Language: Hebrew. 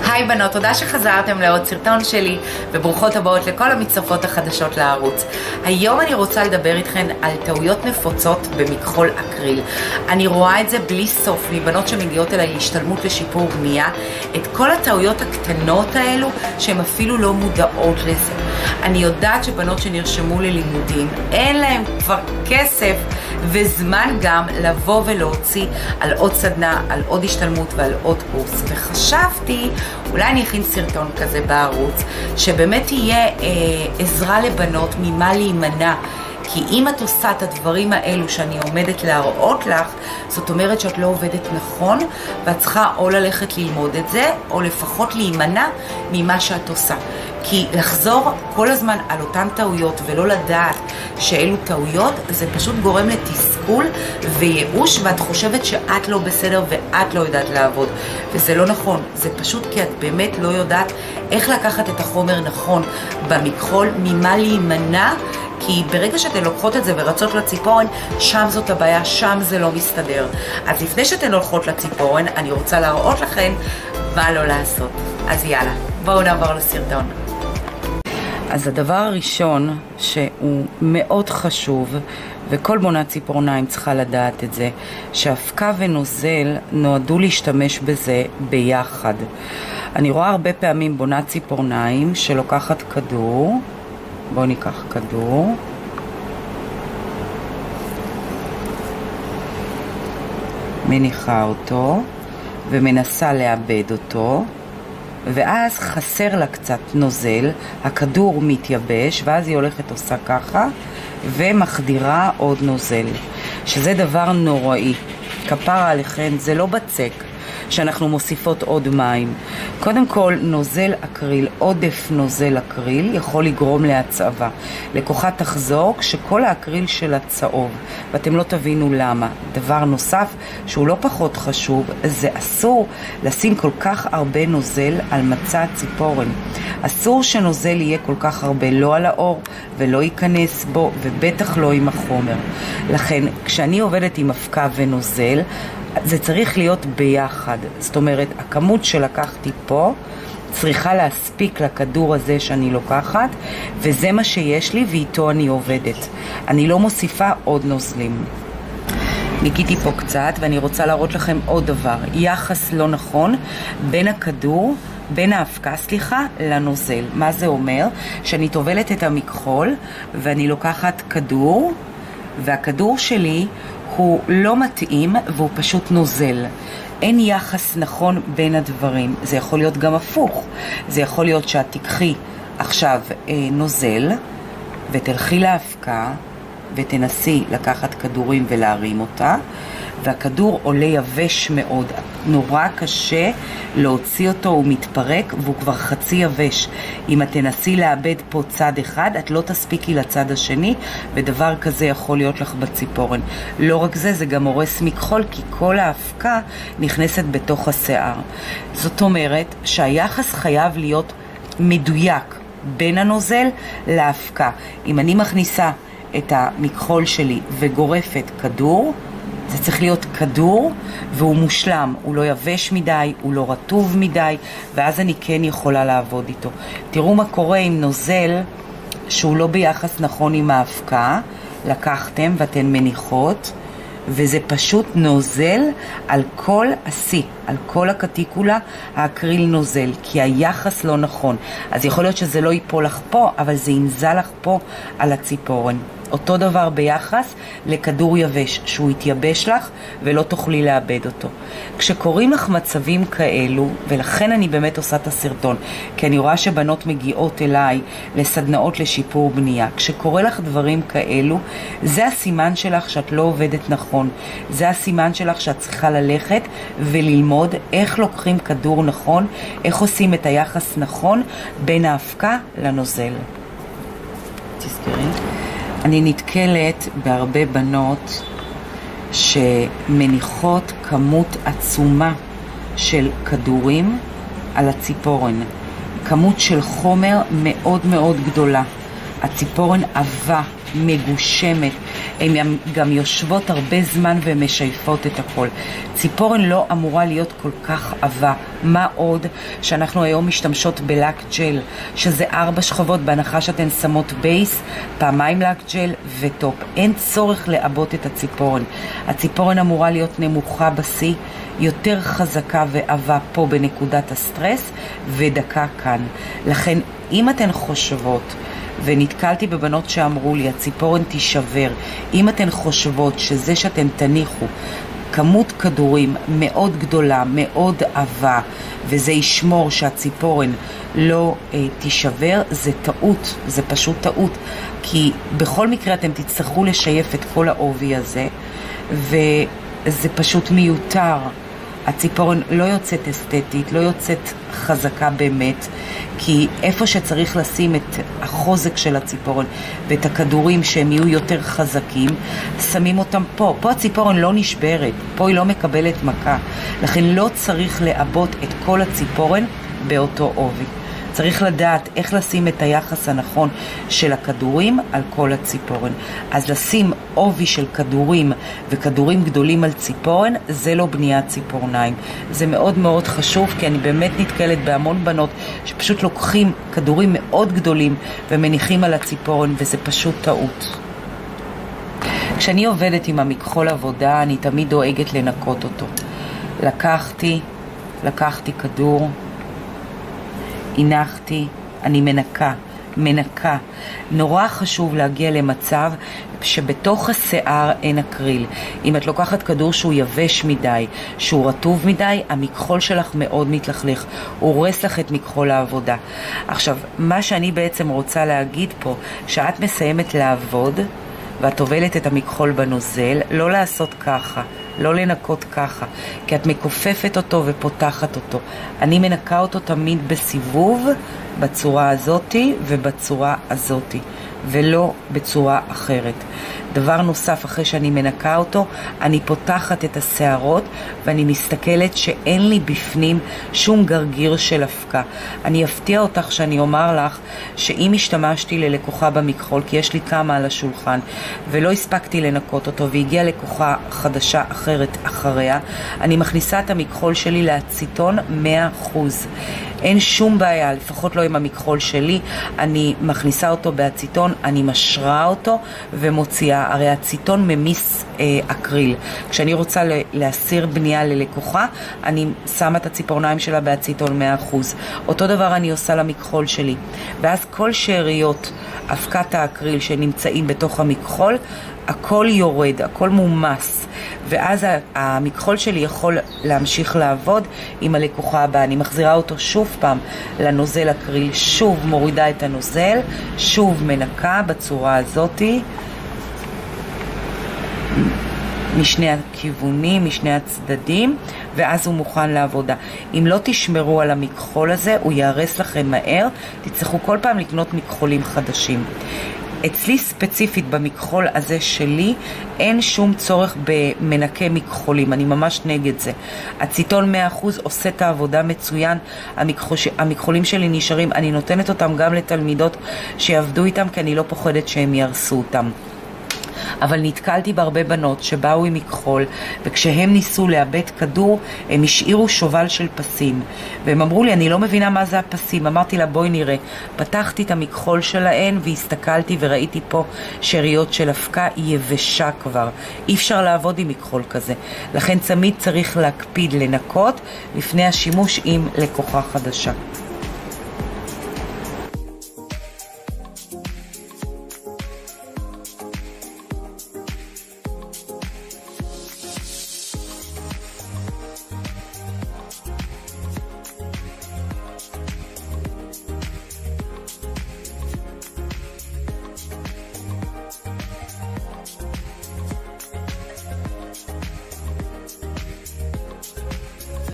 היי בנות, תודה שחזרתם לעוד סרטון שלי וברוכות הבאות לכל המצטרפות החדשות לערוץ. היום אני רוצה לדבר איתכן על טעויות נפוצות במכחול אקריל. אני רואה את זה בלי סוף מבנות שמגיעות אליי להשתלמות לשיפור בנייה, את כל הטעויות הקטנות האלו שהן אפילו לא מודעות לזה. אני יודעת שבנות שנרשמו ללימודים אין להם כבר כסף וזמן גם לבוא ולהוציא על עוד סדנה, על עוד השתלמות ועל עוד קורס, וחשבתי אולי אני אכין סרטון כזה בערוץ שבאמת יהיה עזרה לבנות ממה להימנע. כי אם את עושה את הדברים האלו שאני עומדת להראות לך, זאת אומרת שאת לא עובדת נכון, ואת צריכה או ללכת ללמוד את זה, או לפחות להימנע ממה שאת עושה. כי לחזור כל הזמן על אותן טעויות ולא לדעת שאלו טעויות, זה פשוט גורם לתסכול וייאוש, ואת חושבת שאת לא בסדר ואת לא יודעת לעבוד. וזה לא נכון, זה פשוט כי את באמת לא יודעת איך לקחת את החומר נכון במכחול, ממה להימנע, כי ברגע שאתן לוקחות את זה ורצות לציפורן, שם זאת הבעיה, שם זה לא מסתדר. אז לפני שאתן הולכות לציפורן, אני רוצה להראות לכן מה לא לעשות. אז יאללה, בואו נעבור לסרטון. אז הדבר הראשון שהוא מאוד חשוב, וכל בונת ציפורניים צריכה לדעת את זה, שאבקה ונוזל נועדו להשתמש בזה ביחד. אני רואה הרבה פעמים בונת ציפורניים שלוקחת כדור, בואו ניקח כדור, מניחה אותו ומנסה לאבד אותו, ואז חסר לה קצת נוזל, הכדור מתייבש, ואז היא הולכת עושה ככה ומחדירה עוד נוזל, שזה דבר נוראי. כפרה עליכן, זה לא בצק שאנחנו מוסיפות עוד מים. קודם כל, נוזל אקריל, עודף נוזל אקריל יכול לגרום להצעבה. לקוחה תחזור כשכל האקריל שלה צהוב, ואתם לא תבינו למה. דבר נוסף שהוא לא פחות חשוב, זה אסור לשים כל כך הרבה נוזל על מצע הציפורן. אסור שנוזל יהיה כל כך הרבה, לא על האור ולא ייכנס בו, ובטח לא עם החומר. לכן, כשאני עובדת עם אבקה ונוזל, זה צריך להיות ביחד. זאת אומרת, הכמות שלקחתי פה צריכה להספיק לכדור הזה שאני לוקחת, וזה מה שיש לי ואיתו אני עובדת. אני לא מוסיפה עוד נוזלים. ניקיתי פה קצת ואני רוצה להראות לכם עוד דבר. יחס לא נכון בין הכדור, בין האבקה, לנוזל. מה זה אומר? שאני טובלת את המכחול ואני לוקחת כדור, והכדור שלי הוא לא מתאים והוא פשוט נוזל. אין יחס נכון בין הדברים. זה יכול להיות גם הפוך. זה יכול להיות שאת תיקחי עכשיו נוזל ותלכי לאבקה ותנסי לקחת כדורים ולהרים אותה, והכדור עולה יבש מאוד, נורא קשה להוציא אותו, הוא מתפרק והוא כבר חצי יבש. אם את תנסי לאבד פה צד אחד, את לא תספיקי לצד השני, ודבר כזה יכול להיות לך בציפורן. לא רק זה, זה גם הורס מכחול, כי כל האבקה נכנסת בתוך השיער. זאת אומרת שהיחס חייב להיות מדויק בין הנוזל לאבקה. אם אני מכניסה את המכחול שלי וגורפת כדור, זה צריך להיות כדור והוא מושלם, הוא לא יבש מדי, הוא לא רטוב מדי, ואז אני כן יכולה לעבוד איתו. תראו מה קורה עם נוזל שהוא לא ביחס נכון עם האבקה, לקחתם ואתן מניחות, וזה פשוט נוזל על כל השיא, על כל הקטיקולה, האקריל נוזל, כי היחס לא נכון. אז יכול להיות שזה לא ייפול לך פה, אבל זה ינזל לך פה על הציפורן. אותו דבר ביחס לכדור יבש, שהוא יתייבש לך ולא תוכלי לאבד אותו. כשקוראים לך מצבים כאלו, ולכן אני באמת עושה את הסרטון, כי אני רואה שבנות מגיעות אליי לסדנאות לשיפור בנייה. כשקורא לך דברים כאלו, זה הסימן שלך שאת לא עובדת נכון. זה הסימן שלך שאת צריכה ללכת וללמוד איך לוקחים כדור נכון, איך עושים את היחס נכון בין האבקה לנוזל. תזכרי. אני נתקלת בהרבה בנות שמניחות כמות עצומה של כדורים על הציפורן. כמות של חומר מאוד מאוד גדולה. הציפורן עבה מגושמת, הן גם יושבות הרבה זמן ומשייפות את הכל. ציפורן לא אמורה להיות כל כך עבה. מה עוד שאנחנו היום משתמשות בלק ג'ל, שזה 4 שכבות, בהנחה שאתן שמות בייס, פעמיים לק ג'ל וטופ. אין צורך לעבות את הציפורן. הציפורן אמורה להיות נמוכה בשיא, יותר חזקה ועבה פה בנקודת הסטרס, ודקה כאן. לכן אם אתן חושבות, ונתקלתי בבנות שאמרו לי, הציפורן תישבר, אם אתן חושבות שזה שאתן תניחו כמות כדורים מאוד גדולה, מאוד עבה, וזה ישמור שהציפורן לא תישבר, זה טעות, זה פשוט טעות, כי בכל מקרה אתם תצטרכו לשייף את כל העובי הזה, וזה פשוט מיותר. הציפורן לא יוצאת אסתטית, לא יוצאת חזקה באמת, כי איפה שצריך לשים את החוזק של הציפורן ואת הכדורים שהם יהיו יותר חזקים, שמים אותם פה. פה הציפורן לא נשברת, פה היא לא מקבלת מכה. לכן לא צריך לעבות את כל הציפורן באותו עובי. צריך לדעת איך לשים את היחס הנכון של הכדורים על כל הציפורן. אז לשים עובי של כדורים וכדורים גדולים על ציפורן, זה לא בניית ציפורניים. זה מאוד מאוד חשוב, כי אני באמת נתקלת בהמון בנות שפשוט לוקחים כדורים מאוד גדולים ומניחים על הציפורן, וזה פשוט טעות. כשאני עובדת עם המכחול עבודה, אני תמיד דואגת לנקות אותו. לקחתי כדור, הנחתי, אני מנקה. נורא חשוב להגיע למצב שבתוך השיער אין אקריל. אם את לוקחת כדור שהוא יבש מדי, שהוא רטוב מדי, המכחול שלך מאוד מתלכלך, הוא הורס לך את מכחול העבודה. עכשיו, מה שאני בעצם רוצה להגיד פה, שאת מסיימת לעבוד ואת הובלת את המכחול בנוזל, לא לעשות ככה, לא לנקות ככה, כי את מכופפת אותו ופותחת אותו. אני מנקה אותו תמיד בסיבוב, בצורה הזאתי ובצורה הזאתי, ולא בצורה אחרת. דבר נוסף, אחרי שאני מנקה אותו, אני פותחת את השערות ואני מסתכלת שאין לי בפנים שום גרגיר של הפקה. אני אפתיע אותך שאני אומר לך שאם השתמשתי ללקוחה במכחול, כי יש לי כמה על השולחן, ולא הספקתי לנקות אותו והגיעה לקוחה חדשה אחרת אחריה, אני מכניסה את המכחול שלי לאציטון 100%. אין שום בעיה, לפחות לא עם המכחול שלי, אני מכניסה אותו באציטון, אני משרה אותו ומוציאה. הרי הציטון ממיס אקריל. כשאני רוצה להסיר בנייה ללקוחה, אני שמה את הציפורניים שלה באציטון 100%. אותו דבר אני עושה למכחול שלי. ואז כל שאריות אבקת האקריל שנמצאים בתוך המכחול, הכל יורד, הכל מומס. ואז המכחול שלי יכול להמשיך לעבוד עם הלקוחה הבאה. אני מחזירה אותו שוב פעם לנוזל אקריל, שוב מורידה את הנוזל, שוב מנקה בצורה הזאתי, משני הכיוונים, משני הצדדים, ואז הוא מוכן לעבודה. אם לא תשמרו על המכחול הזה, הוא יהרס לכם מהר, תצטרכו כל פעם לקנות מכחולים חדשים. אצלי ספציפית במכחול הזה שלי אין שום צורך במנקה מכחולים, אני ממש נגד זה. הציטון 100% עושה את העבודה מצוין, המכחולים שלי נשארים, אני נותנת אותם גם לתלמידות שיעבדו איתם, כי אני לא פוחדת שהם ירסו אותם. אבל נתקלתי בהרבה בנות שבאו עם מכחול, וכשהם ניסו לאבד כדור, הם השאירו שובל של פסים. והם אמרו לי, אני לא מבינה מה זה הפסים. אמרתי לה, בואי נראה. פתחתי את המכחול שלהן, והסתכלתי וראיתי פה שאריות של אבקה, היא יבשה כבר. אי אפשר לעבוד עם מכחול כזה. לכן תמיד צריך להקפיד לנקות לפני השימוש עם לקוחה חדשה.